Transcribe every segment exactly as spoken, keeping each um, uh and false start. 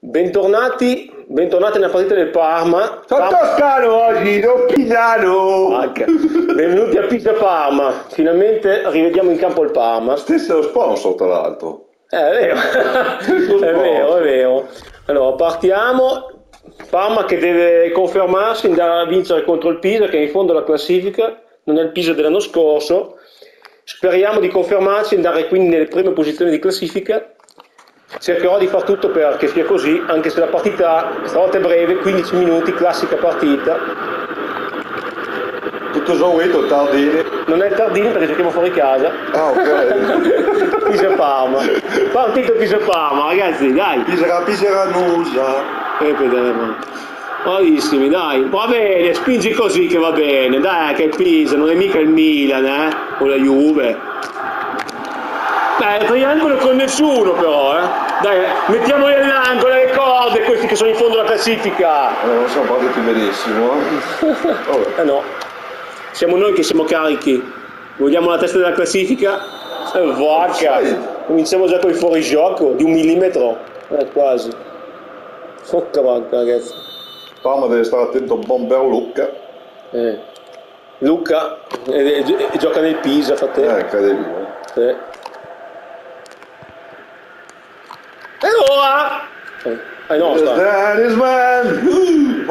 Bentornati, bentornati nella partita del Parma. Sono Parma... toscano oggi, non pisano. Anche. Benvenuti a Pisa Parma. Finalmente rivediamo in campo il Parma. Stesso sponsor, tra l'altro. Eh, è vero, è vero, è vero. Allora, partiamo. Parma che deve confermarsi, andare a vincere contro il Pisa, che è in fondo alla classifica, non è il Pisa dell'anno scorso. Speriamo di confermarsi, andare quindi nelle prime posizioni di classifica. Cercherò di far tutto perché sia così, anche se la partita stavolta è breve, quindici minuti, classica partita. Tutto esaurito, Tardini. Non è il Tardini perché giochiamo fuori casa. Ah, ok. Pisa Parma. Partito Pisa Parma, ragazzi, dai. Pisera, pisera, nusa. E vedremo. Bravissimi, dai. Va bene, spingi così che va bene. Dai, che il Pisa, non è mica il Milan, eh? O la Juve. Dai, triangolo con nessuno però, eh. Dai, mettiamoli all'angolo le corde, questi che sono in fondo alla classifica. Eh, non siamo partiti benissimo, eh. Eh no. Siamo noi che siamo carichi. Vogliamo la testa della classifica? Eh, vacca. Cominciamo già con i fuorigioco di un millimetro. Eh, quasi. Focca vacca, ragazzi. Parma deve stare attento a Bombero Lucca. Eh. Lucca e, e, e gioca nel Pisa, fa te. Eh, cade via. Eh. E allora? Eh, eh no, sta. That is man.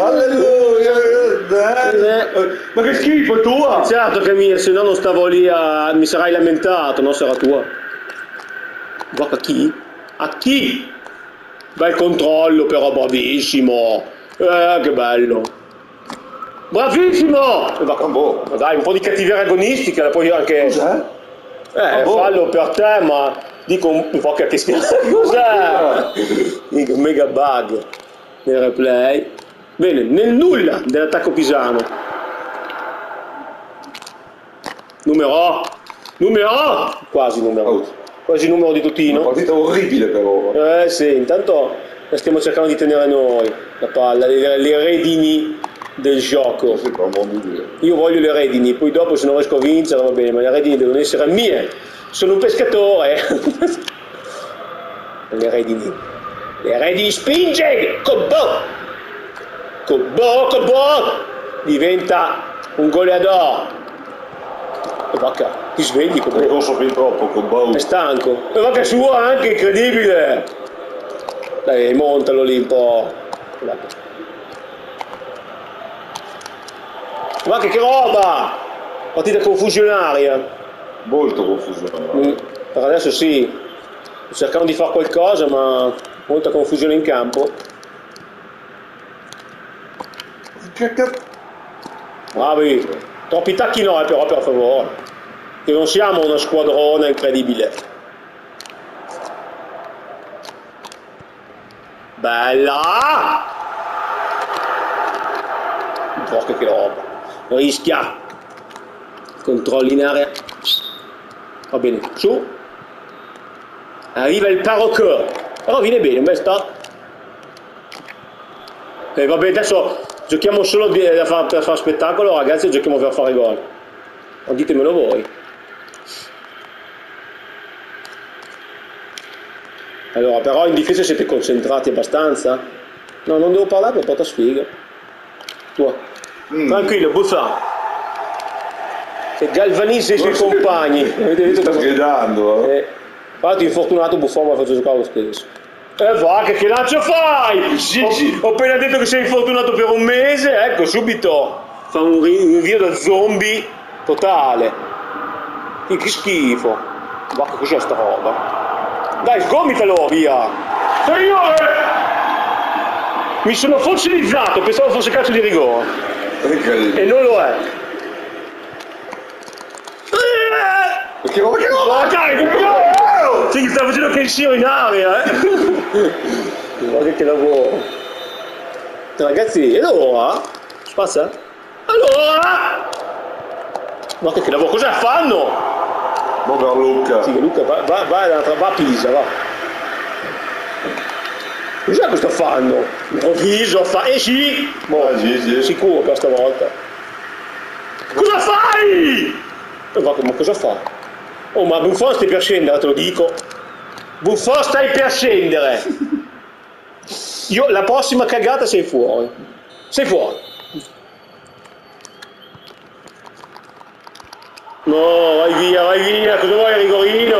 Alleluia. Ma che schifo tua! Certo che mi, se no non stavo lì a... mi sarai lamentato, no? Sarà tua. Guarda chi? A chi? Bel controllo però, bravissimo. Eh, che bello. Bravissimo! Ma dai, un po' di cattiveria agonistica, poi anche... Cos'è? Eh, fallo per te, ma dico un, un po' che schifo. Cos'è? Un mega bug nel replay. Bene, nel nulla dell'attacco pisano. Numero, numero, quasi numero, Oh. quasi numero di Tutino. Una partita orribile però. Eh sì, intanto la stiamo cercando di tenere noi, la palla, le, le redini del gioco. Sì, per amor di Dio. Io voglio le redini, poi dopo se non riesco a vincere va bene, ma le redini devono essere mie. Sono un pescatore. Le redini. Le redini spinge! Cobbo! Cobbo, Cobbo! Diventa un goleador. E vacca, ti svegli Hai Cobbo. corso fin troppo con Bau. È stanco. E vacca sua anche, incredibile. Dai, montalo lì un po'. Vacca. Ma che, che roba! Partita confusionaria. Molto confusione. Mm, per adesso sì. Cercano di fare qualcosa, ma molta confusione in campo. Bravi. Troppi tacchi no, eh, però per favore. Che non siamo una squadrona incredibile. Bella! Porca che roba. Rischia. Controlli in area. Va bene, su. Arriva il Parocco. Però viene bene, un bel start. E vabbè, adesso giochiamo solo di, da far, per fare spettacolo, ragazzi, giochiamo per fare gol. Ma ditemelo voi. Allora, però in difesa siete concentrati abbastanza? No, non devo parlare per porta sfiga. Tua. Mm. Tranquillo, buffa. Che galvanizza i suoi compagni. Avete visto sta come... sgridando, eh. eh, Infatti infortunato Buffon mi faccio giocare lo stesso. E eh, va, che, che lancio fai? Sì, ho, sì. ho appena detto che sei infortunato per un mese, ecco, subito fa un rinvio da zombie totale. Che, che schifo. Va, che cos'è sta roba? Dai, sgomitalo, via. Signore! Mi sono fossilizzato, pensavo fosse calcio di rigore. E non lo è. Che roba, che roba? Ma dai, che cazzo! Sì, sta facendo che sia in aria, eh! Guarda che lavoro! Ragazzi, e allora? Spazza? Allora? Ma che, che lavoro? Cosa fanno? Povero Luca. Sì, Luca, va, va, va, va a Pisa, va! Cos'è questo fanno? Improvviso, fa... Eh sì! Boh, Ah, sì, sì. sicuro per stavolta. Cosa fai? E va, ma cosa fa? Oh, ma Buffon stai per scendere, te lo dico. Buffon stai per scendere. Io, la prossima cagata sei fuori. Sei fuori. No, vai via, vai via, cosa vuoi Rigorino?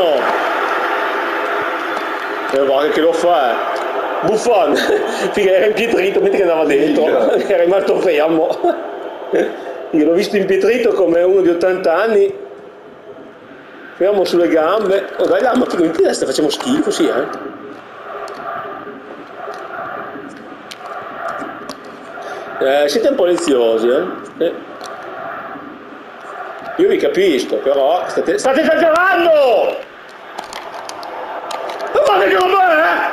E guarda che lo fa. Buffon, figa, era impietrito mentre che andava dentro, era rimasto fermo. Io l'ho visto impietrito come uno di ottanta anni, fermo sulle gambe. Oh dai là, ma figa, in testa facciamo schifo, sì eh. Eh, siete un po' leziosi, eh? eh. Io vi capisco, però state, state esagerando! Ma guarda che roba è!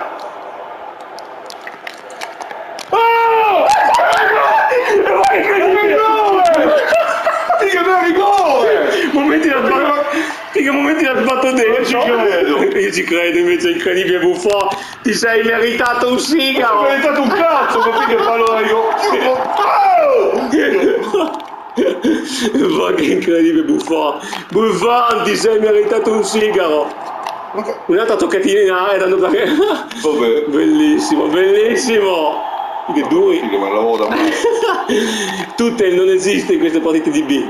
Oh! Ma che rigore! Figa, non rigore! Momenti da sbatto, figa, momenti da sbatto dentro. Ci credo. Io ci credo, invece è incredibile, Buffon. Ti sei meritato un sigaro. Ho meritato un cazzo, ma che fallo io. Ma che incredibile, Buffon. Buffon, ti sei meritato un sigaro. Un'altra toccatina in aria dando perché. Vabbè. Bellissimo, bellissimo. Che due. Figa, ma lavoro da me. Tutte non esiste in queste partite di B.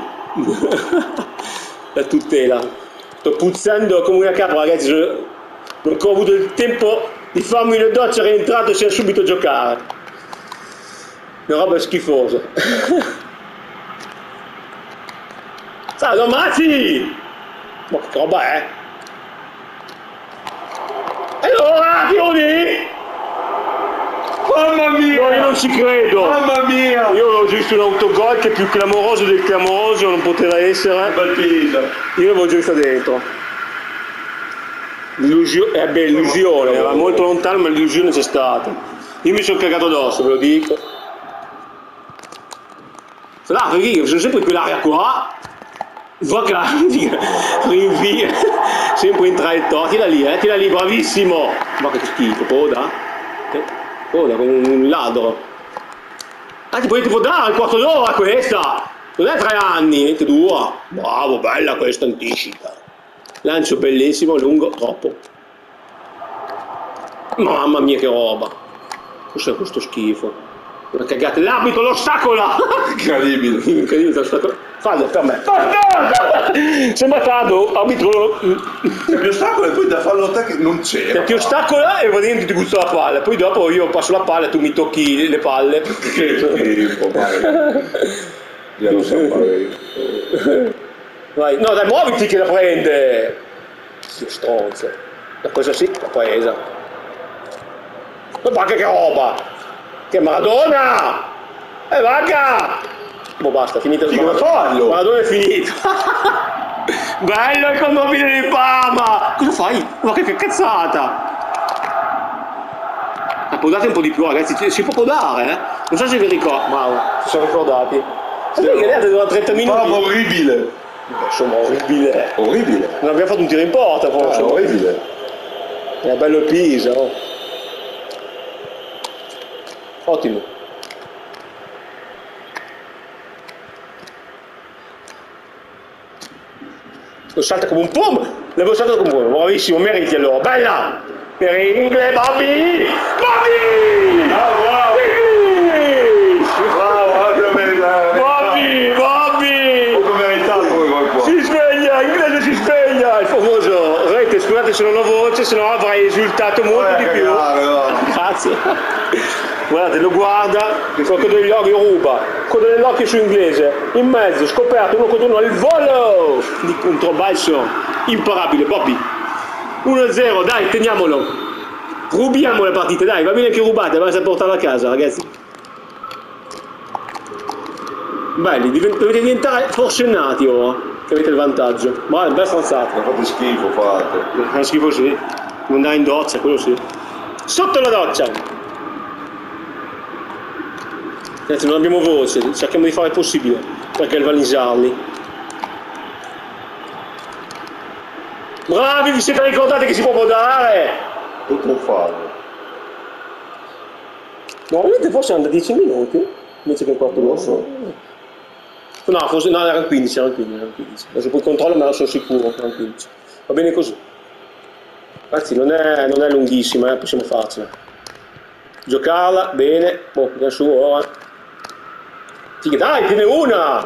La tutela. Sto puzzando come una capra, ragazzi. Non ho ancora avuto il tempo di farmi una doccia, rientrato e sia subito a giocare. Una roba schifosa. Sai, lo ammazzi! Ma che roba è? E allora, Fioni! Mamma mia! No, io non ci credo! Mamma mia! Io ho visto un autogol che più clamoroso del clamoroso non poteva essere. Partita! Io l'avevo già vista dentro. L'illusione, eh beh, l'illusione, era molto lontano ma l'illusione c'è stata. Io mi sono cagato addosso, ve lo dico. Là, perché io sono sempre in quell'area qua. Va che la rinvia, sempre in traiettoria, tira lì, eh, tira lì, bravissimo! Ma che schifo, coda? Coda come un ladro. Ah, ti puoi tipo dare al quarto d'ora questa! Non è tre anni, che dura. Bravo, bella questa, anticipa. Lancio bellissimo, lungo, troppo. Mamma mia che roba. Cos'è questo schifo? Una cagata, l'arbitro lo ostacola! Incredibile! Incredibile, ostacolo. Fallo per me. Sembra Tado, arbitro. C'è più ostacolo e poi da fallo a te che non c'era. Ti ostacola e praticamente ti butto la palla. Poi dopo io passo la palla e tu mi tocchi le palle. Che schifo, vai. Io lo so fare. Vai. No, dai, muoviti che la prende. Che stronzo. La cosa sì, l'ha presa. Ma che roba! Che Maradona! E eh, vacca! Boh, basta, finito il fallo! Maradona è finito! Bello il condomino di Parma! Cosa fai? Ma che, che cazzata! Appodate un po' di più, ragazzi, si può podare, eh? Non so se vi ricordo. Bravo, si sono ricordati. Sì, che lei durano trenta minuti. Ma orribile! Beh, insomma, orribile. Orribile! Non abbiamo fatto un tiro in porta, forse. Ah, orribile! È bello il Pisa, oh. Ottimo. Lo salta come un pom! L'avevo saltato come un pom, bravissimo, meriti allora, bella! Per Ingle, Bobby! Bobby! Bravo, bravo! Bravo, Bobby! Bobby! Poco meritato quel gol qua. Si sveglia, Inglese si sveglia! Il famoso rete, scusate se non ho voce, se no avrei esultato molto di più. Grazie. Guardate, lo guarda, con degli occhi ruba, con degli occhi su inglese, in mezzo, scoperto, uno contro uno, al volo di controbalzo, imparabile, Bobby. uno a zero, dai, teniamolo. Rubiamo le partite, dai, va bene che rubate, basta portarla a casa, ragazzi. Belli, dovete diventare forsennati ora, che avete il vantaggio. Ma bella stronzata. Fate schifo, fate. Fa schifo sì, non andare in doccia, quello sì. Sotto la doccia! Ragazzi, non abbiamo voce, cerchiamo di fare il possibile per galvanizzarli. Bravi, vi siete ricordati che si può podare? Tutto farlo. Normalmente forse hanno da dieci minuti, invece che un quarto d'ora. No, forse no, erano quindici, erano quindici, erano quindici. Adesso poi controllo, ma non sono sicuro, erano quindici. Va bene così. Ragazzi, non è, non è lunghissima, eh, possiamo farcela. Giocarla, bene. Boh, da su ora. Sì, dai, tiene una!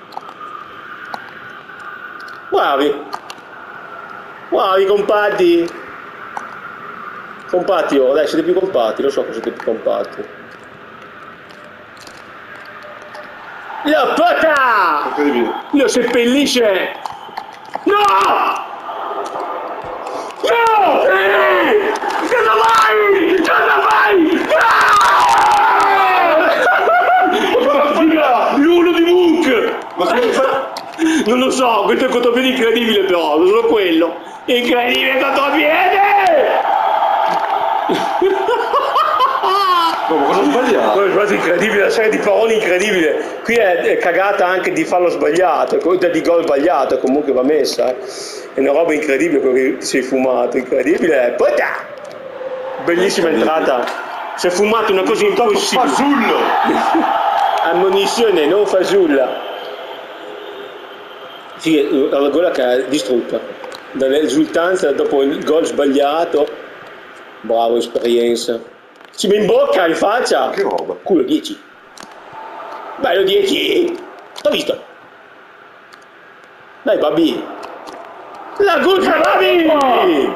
Bravi! Bravi, compatti! Compatti, oh, dai, siete più compatti, lo so che siete più compatti. La pata! Incredibile. Lo seppellisce! No! No! Ehi! Cosa vai? Cosa vai? No! L'uno di Mook! Ma come fa? Non lo so, questo è il contropiede incredibile però, solo quello. Incredibile contropiede! No, ma cosa ho sbagliato? Poi è quasi incredibile, la serie di parole incredibile. Qui è, è cagata anche di farlo sbagliato, di gol sbagliato, comunque va messa. Eh. È una roba incredibile quello che ti sei fumato, incredibile. Pota! Bellissima entrata. Si è fumato una cosa impossibile. Fasullo! Ammonizione, non fasulla. Sì, la gola che ha distrutta. Dall'esultanza dopo il gol sbagliato. Bravo, esperienza. Ci mi in bocca, in faccia! Che roba! Culo dieci. Bello dieci! L'ho visto! Dai, Babi! La gutta, Babi!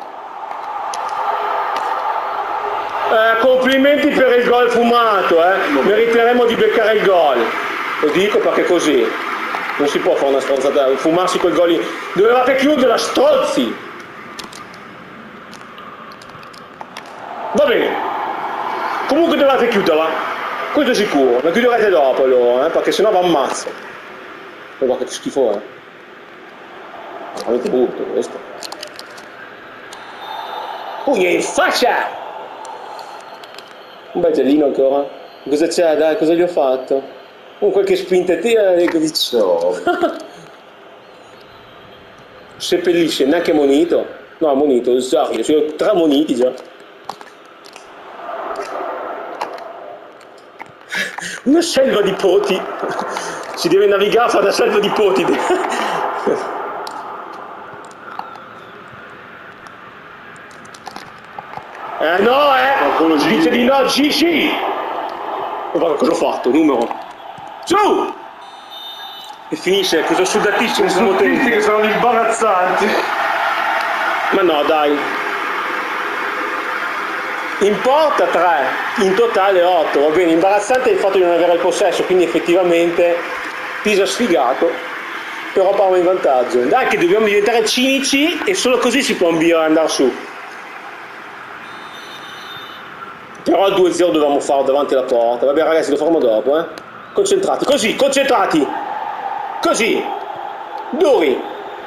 Eh, complimenti per il gol fumato, eh! Meriteremo di beccare il gol. Lo dico perché così. Non si può fare una stronzata, fumarsi quel gol lì. Dovevate chiuderla, strozzi! Va bene. Comunque dovete chiuderla, questo è sicuro, la chiuderete dopo allora, eh, perché sennò vi ammazzo. Ma guarda che schifo è. Veramente brutto questo. Pugna in faccia! Un bel gellino ancora. Cosa c'è? Dai, cosa gli ho fatto? Un qualche spintatina e così ciò. Seppellisce, neanche monito. No, monito, sorry, sono tre moniti già. Una selva di poti, si deve navigare fra una selva di poti. Eh no, eh! Dice di no, Gigi! Guarda cosa ho fatto, numero. Su! E finisce questo sudatissimo Sono tristi che sono imbarazzanti. Ma no, dai. In porta tre, in totale otto, va bene, imbarazzante il fatto di non avere il possesso, quindi effettivamente Pisa sfigato, però Parma in vantaggio. Dai che dobbiamo diventare cinici e solo così si può ambire ad andare su. Però il due zero dobbiamo farlo davanti alla porta, vabbè ragazzi lo faremo dopo, eh. Concentrati, così, concentrati, così, duri.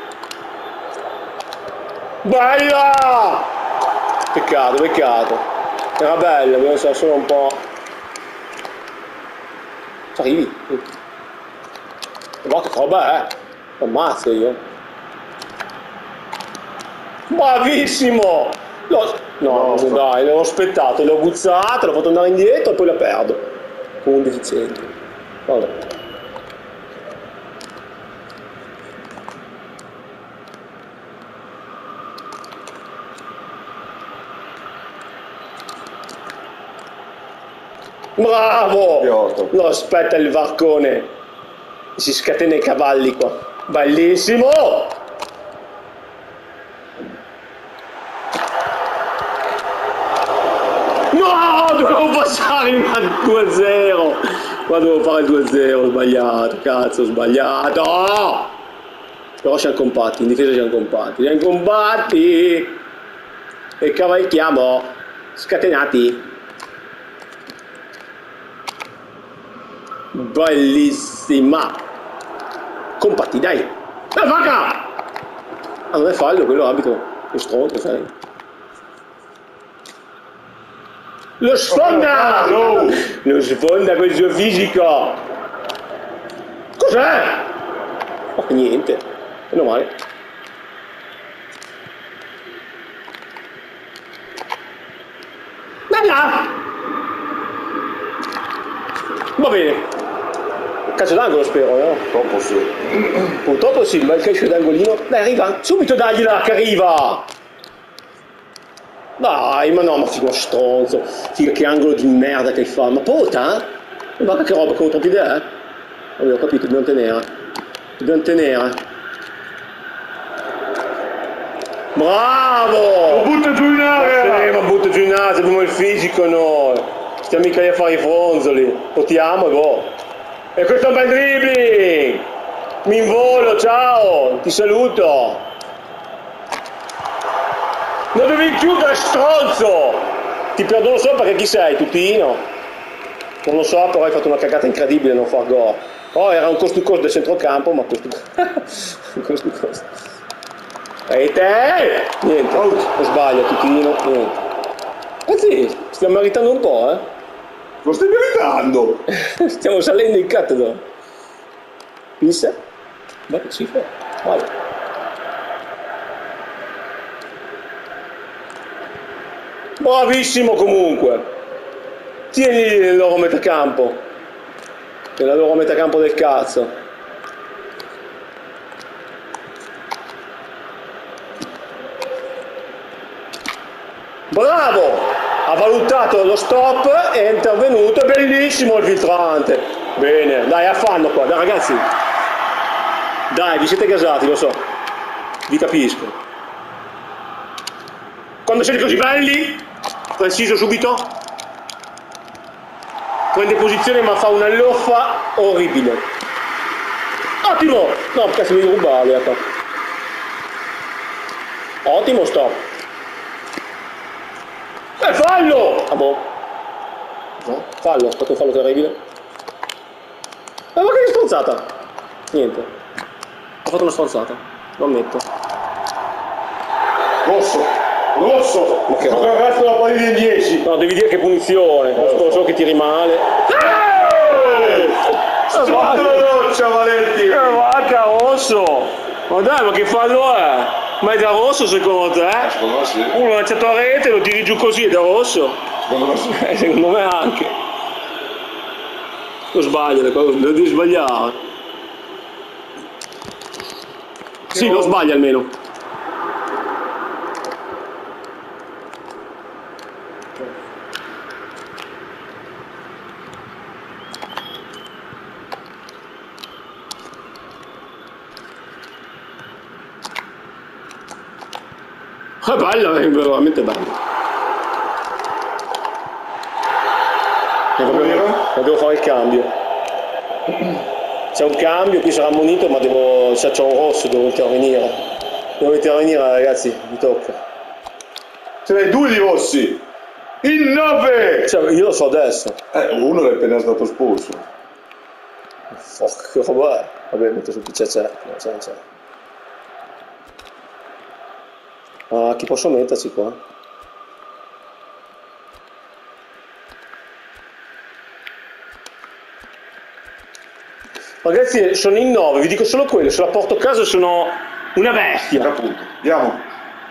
Bella! Peccato, peccato. Era bello, devo essere solo un po'. Ci arrivi? Guarda che roba è! Ammazzo io! Bravissimo! L'ho... No, no, dai, l'ho aspettato, l'ho guzzato, l'ho fatto andare indietro e poi la perdo. Come un deficiente. Vabbè. Bravo! No, aspetta il varcone. Si scatena i cavalli qua. Bellissimo! No! Dovevo passare il due a zero! Ma dovevo fare il due a zero, ho sbagliato, cazzo, ho sbagliato! Però siamo compatti, in difesa siamo compatti. Siamo compatti! E cavalchiamo! Scatenati! Bellissima! Compatti, dai! La vaca! Ah, non è fallo quello abito. Che stronzo sei. Lo sfonda! No. Lo sfonda quel suo fisico! Cos'è? Oh, niente. Meno male. Bella! Va bene. Calcio d'angolo spero, no? Purtroppo sì. Purtroppo sì, ma il calcio d'angolino. Dai, arriva! Subito dagliela che arriva! Dai, ma no, ma figo stronzo. Figa, che angolo di merda che fa. Ma pota? Guarda che roba, contropiede è? Vabbè, ho capito, dobbiamo tenere. Dobbiamo tenere. Bravo! Lo butta giù in area! Ma butta giù in area, abbiamo il fisico noi. Stiamo mica lì a fare i fronzoli. Potiamo e boh. E questo è un bel dribbling! Mi involo, ciao! Ti saluto! Non devi chiudere, stronzo! Ti perdono solo perché chi sei, Tutino? Non lo so, però hai fatto una cagata incredibile a non far gol. Oh, era un cost to cost del centrocampo, ma cost to cost. cost to cost. E te? Niente, non sbaglia, Tutino, niente. Anzi, stiamo meritando un po', eh? Lo stai meritando! Stiamo salendo in cattedra. Pissa? Beh, che schifo. Vai. Bravissimo comunque. Tieni nel loro metacampo. Nella loro metacampo del cazzo. Bravo! Ha valutato lo stop, è intervenuto, è bellissimo il filtrante. Bene, dai, affanno qua, dai ragazzi. Dai, vi siete gasati, lo so. Vi capisco. Quando siete così belli, preciso subito. Prende posizione ma fa una loffa orribile. Ottimo! No, cazzo devi rubarli, ecco. Ottimo stop. Eh, fallo! Ah boh. No, fallo, è stato un fallo terribile. Ma che è stronzata? Niente. Ho fatto una stronzata, lo ammetto. Rosso! Rosso! Ma che ho cagato la pari di dieci! No, devi dire che punizione, non so che tiri male. Sotto la roccia, Valenti! Eh, vacca, rosso! Ma dai, ma che fallo è? Ma è da rosso secondo te? Secondo me sì. Uno lanciato a rete, lo tiri giù così, è da rosso? Secondo me sì. Eh, secondo me anche. Lo sbaglio, lo devi sbagliare. Sì, lo sbaglia almeno. È bello, è veramente bello. E proprio, devo fare il cambio. C'è un cambio, qui sarà ammonito, ma devo. Se c'è un rosso devo intervenire. Devo intervenire ragazzi, mi tocca. Ce n'hai due di rossi! In nove! Cioè, io lo so adesso. Eh, uno è appena stato espulso. Fuck, che roba è? Vabbè, metto sul P C C. No, c'è, c'è. Ah, chi posso metterci qua? Ragazzi, sono in nove, vi dico solo quello, se la porto a casa sono una bestia. Appunto. Andiamo.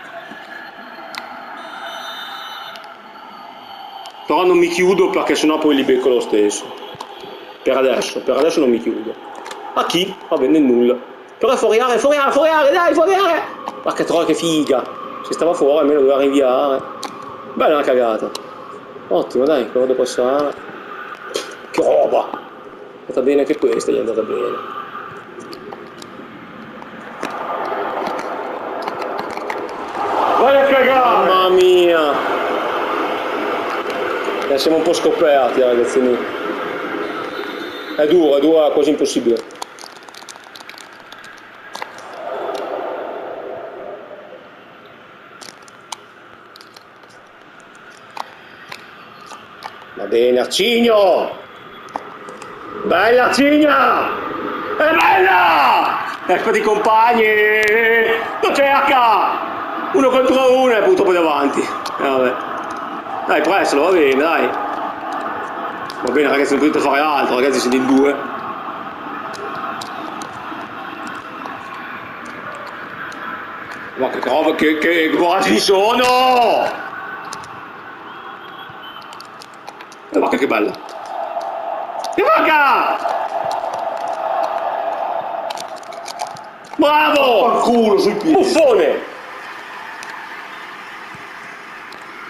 Però non mi chiudo perché sennò poi li becco lo stesso. Per adesso, per adesso non mi chiudo. A chi? Va bene, nulla. Però è fuori area, fuori area, fuori area, dai, fuori area! Ma che troia, che figa! Se stava fuori almeno doveva rinviare. Bella una cagata. Ottimo, dai, cosa devo passare? Che roba! È andata bene anche questa, gli è andata bene. Vai a cagare! Mamma mia! Eh, siamo un po' scoperti ragazzi miei. È duro, è duro, è quasi impossibile. Va bene, Arcigno! Bella Arcigna! È bella! Ecco i compagni! Lo cerca! Uno contro uno e purtroppo davanti. Eh, vabbè. Dai, prestalo, va bene, dai. Va bene ragazzi, non potete fare altro, ragazzi, siete in due. Ma che roba, che, che coraggini sono! E guarda che bella! E guarda! Bravo! Al culo sui piedi! Buffone!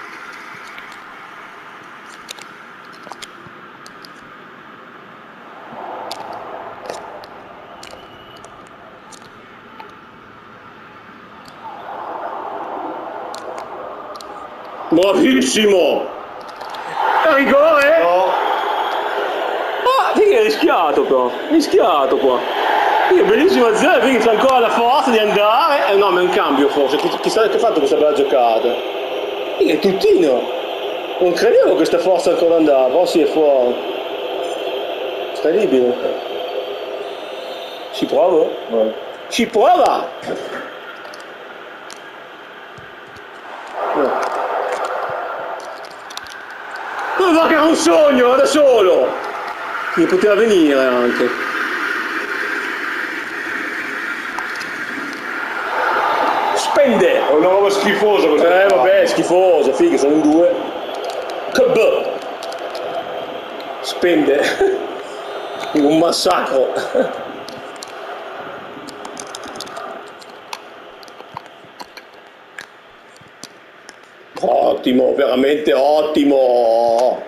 Bravissimo! È rigore? No. Ah, vedi che è rischiato però, è rischiato qua. Vedi, bellissima zona, vedi che c'è ancora la forza di andare. Eh no, ma è un cambio forse, chissà che ha fatto questa bella giocata. Vedi, è tuttino. Non credevo che questa forza ancora andava, oh sì è fuori. Incredibile. Si prova? No. Si prova! Ma va che era un sogno, da solo! Mi poteva venire anche. Spende! È una roba schifosa questa. Eh vabbè, è schifoso, figa, sono in due. Che b! Spende. Un massacro. Ottimo, veramente ottimo.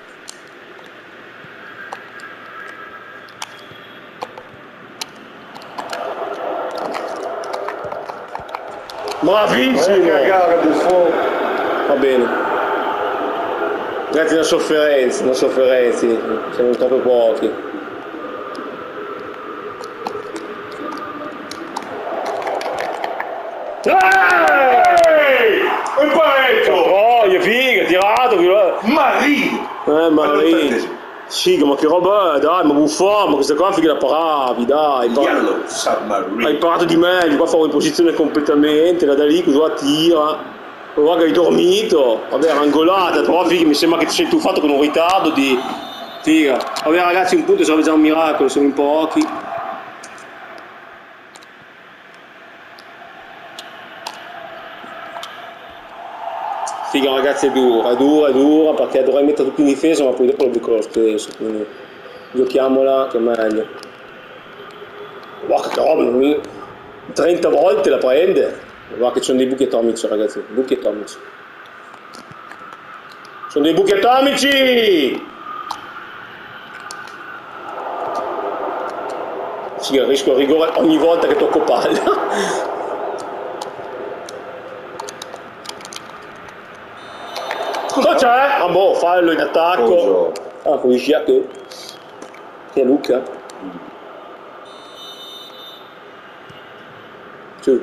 Bravissimo. Va bene. Grazie alla sofferenza, non sofferenze, siamo troppo pochi. Ehi! Un pareggio! Oh, io figa, tirato, Marie! Eh, Marie! Figa, ma che roba è, dai, ma Buffon, ma questa qua figa la paravi, dai! Yellow Submarine! Hai imparato di meglio, qua favo in posizione completamente, la da lì cosa tira. Guarda che hai dormito, vabbè, rangolata, però figa, mi sembra che ti sei tuffato con un ritardo di... Figa, vabbè ragazzi, un punto sarebbe già un miracolo, siamo in pochi. Figa ragazzi, è dura, è dura, è dura, perché dovrei mettere tutti in difesa, ma poi dopo lo becco lo stesso, quindi giochiamola che è meglio. Guarda che roba, trenta volte la prende. Guarda che ci sono dei buchi atomici ragazzi, buchi atomici. Sono dei buchi atomici! Sì, rischio il rigore ogni volta che tocco palla. Cosa c'è? Ah boh, fallo in attacco. Ah, come dici che? Che è Luca? Su.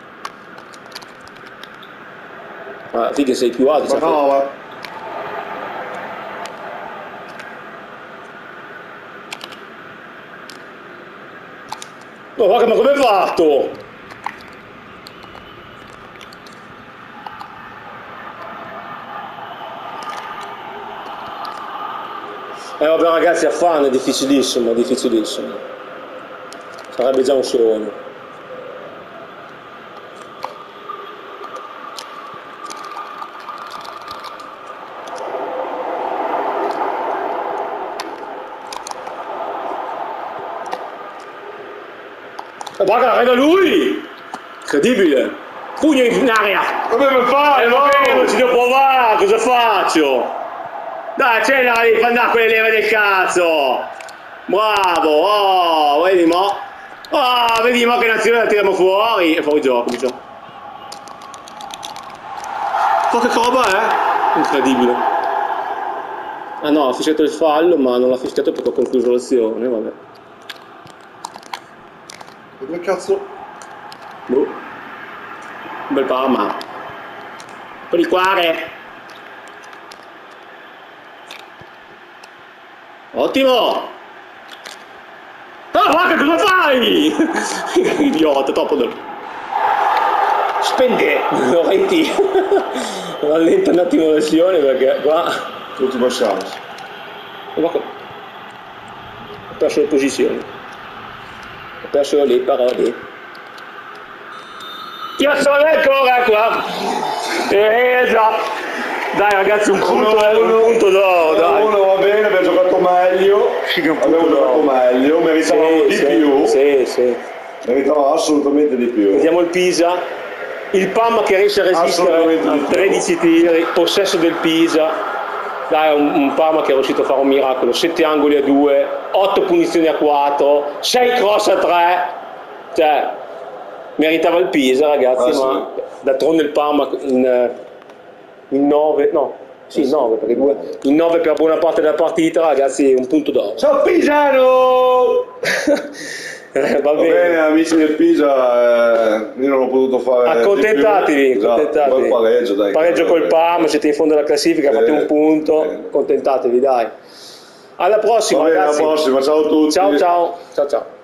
Ah, figa sei più alto. Ma no, ma... No, guarda, ma come hai fatto? Eh vabbè ragazzi, a fan è difficilissimo, è difficilissimo. Sarebbe già un sogno. E guarda, la prende lui! Incredibile! Pugno in aria! Come mi fai? Eh vabbè, non ci devo provare, cosa faccio? Dai, c'è la di andare quelle leve del cazzo! Bravo! Oh, vedi mo? Oh, vedi mo che nazione la tiriamo fuori! E fuori gioco, diciamo. Ma che roba è? Incredibile. Ah no, ha fischiato il fallo, ma non l'ha fischiato perché ho concluso l'azione, vabbè. Come cazzo? Boh. Un bel Parma. Per il cuore! Ottimo! Ah, guarda cosa fai? Idiota, troppo dolore. Spende, Laurenti. Rallenta un attimo l'azione perché qua... Ultima chance. Ho perso le posizioni. Ho perso le parole. Io sono ancora qua. Eh già. Dai ragazzi, un punto, uno, uno, un punto d'oro, dai. Uno va bene, abbiamo giocato meglio. Abbiamo giocato meglio, meritavamo sì, di sì, più. Sì, sì. Meritavamo assolutamente di più. Vediamo il Pisa. Il Parma che riesce a resistere a tredici tiri, possesso del Pisa. Dai, un, un Parma che è riuscito a fare un miracolo. sette angoli a due, otto punizioni a quattro, sei cross a tre. Cioè, meritava il Pisa ragazzi, ah, ma sì. d'altronde il Parma in... il nove, no, sì, il nove, perché due, il nove per buona parte della partita, ragazzi, un punto d'oro. Ciao Pisano! Eh, va Va bene. bene, amici del Pisa, eh, io non ho potuto fare. Accontentatevi, esatto, accontentatevi. pareggio, dai. Pareggio col Parma, siete in fondo alla classifica, Eh, fate un punto, eh. accontentatevi, dai. Alla prossima, Va bene, alla ragazzi. prossima, ciao a tutti. Ciao ciao, ciao ciao.